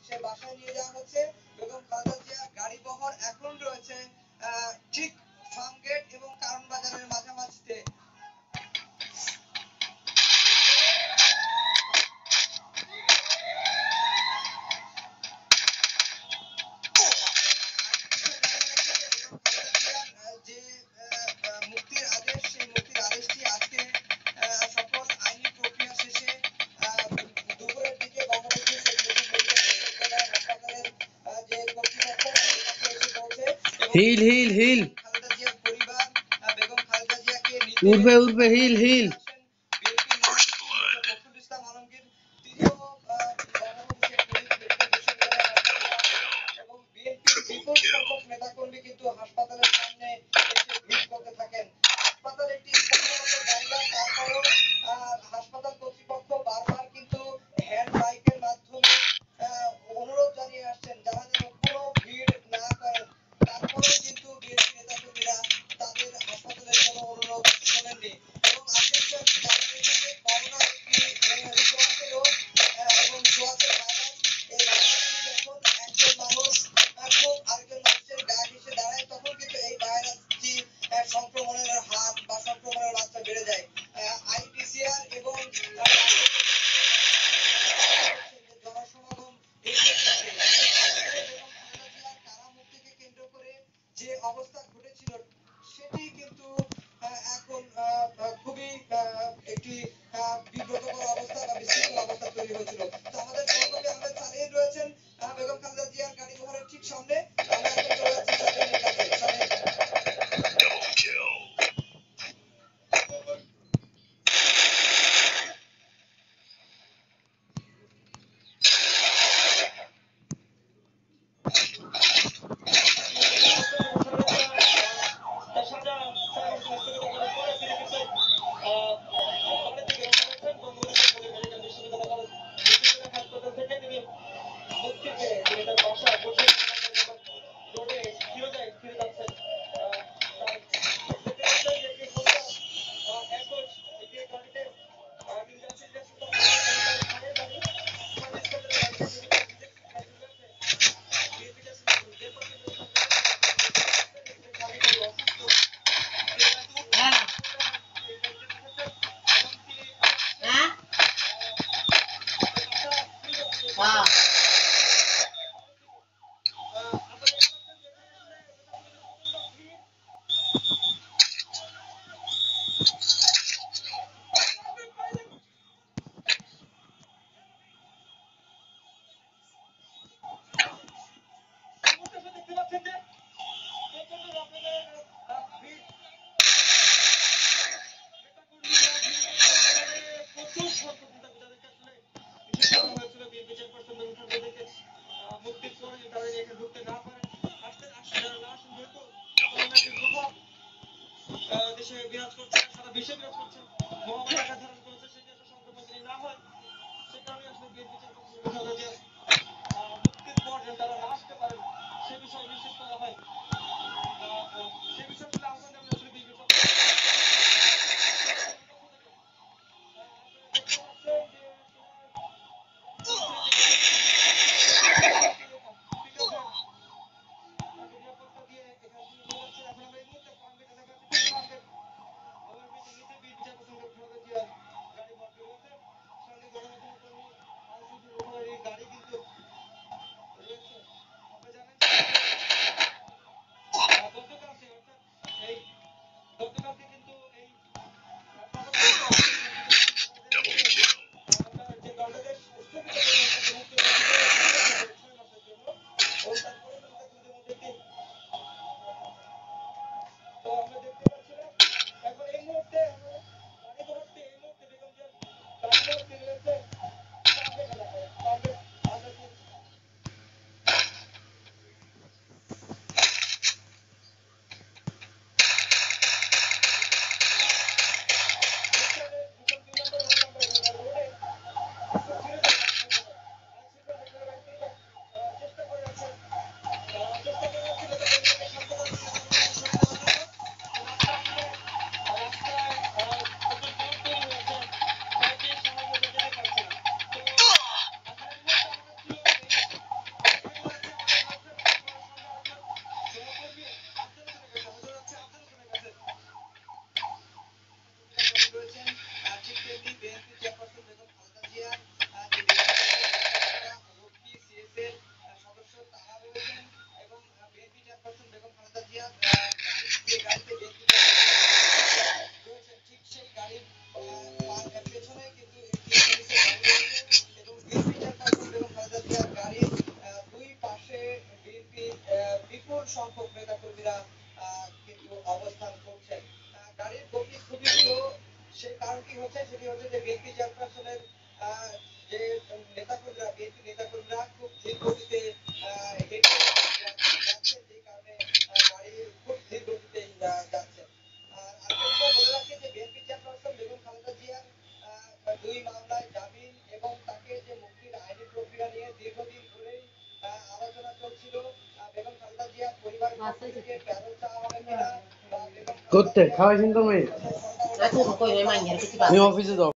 সে বাসায় নিয়ে যাওয়া হচ্ছে। বেগম খালেদা জিয়া গাড়ি বহর এখন রয়েছে ঠিক ফার্মগেট এবং কারণ বাজারের মাঝামাঝিতে। যে মুক্তির আদেশ, সেই মুক্তির আদেশটি আজকে সকল আইনি প্রক্রিয়া শেষে দুপুরের দিকে বঙ্গবন্ধু শেখ মুজিবুর হাসপাতালের যে কর্তৃপক্ষ এসে পৌঁছে হিল হিল হিল খালেদা জিয়ার পরিবার বেগম খালেদা জিয়াকে উঠবে উঠবে হিল হিল ইসলাম আলমগীর তিনিও বঙ্গবন্ধু শেখ মুজিব মেডিকেল বিশ্ববিদ্যালয় এবং বিএনপির বিপুল সংখ্যক নেতাকর্মী কিন্তু হাসপাতালের সামনে এসে ভিড় করতে থাকেন। হাসপাতাল একটি জায়গা, তারপরেও হাসপাতাল কর্তৃপক্ষ বারবার কিন্তু হ্যান্ড মাইকের মাধ্যমে অনুরোধ জানিয়ে আসছেন যারা যেন কোনো ভিড় না করেন। তারপরেও কিন্তু বিএনপি নেতাকর্মীরা তাদের হাসপাতালের কোনো অনুরোধ শোনেননি এবং আজকের বিষয় করোনা একটি ছোঁয়াচে রোগ এবং ছোঁয়াচে ভাইরাস। এই ভাইরাসটি যখন একজন মানুষ খুব আরেকজন মানুষের গায়ে এসে দাঁড়ায় তখন কিন্তু এই ভাইরাসটি সংক্রমণের হার বা সংক্রমণের মাত্রা বেড়ে যায়। আইপিসিআর এবং জনসমাগম এই কারামুক্তিকে কেন্দ্র করে যে অবস্থা ঘটেছিল সেটি কিন্তু এখন খুবই একটি বিব্রতকর অবস্থা বা বিশৃঙ্খল অবস্থা তৈরি হয়েছিল। তো আমাদের সহকর্মী আমাদের সালেহীন রয়েছেন বেগম খালেদা জিয়ার গাড়ি বহরের ঠিক সামনে। আমরা এখন চলে যাচ্ছি সালেহীনের কাছে। সালেহীন। দেশে বিরাজ করছে, সারা বিশ্বে বিরাজ করছে, মহামারী আকার ধারণ করেছে, সেটি একটা সংক্রমণ যদি না হয় সে কারণে আসলে বিএনপি মুক্তির পর যেন তারা না আসতে পারেন সে বিষয়ে নিশ্চিত করা হয়। সে বিষয়ে আসলে আহ্বান জানানো আসলে বিএনপি গাড়ি চলছিল বেগম খালেদা জিয়া পরিবারের পক্ষ থেকে পেঁয়াজের চাওয়া হবে কিনা বা বেগম করতে খাওয়াইছেন তো মেয়ে সরকারের আমি অফিসে যাও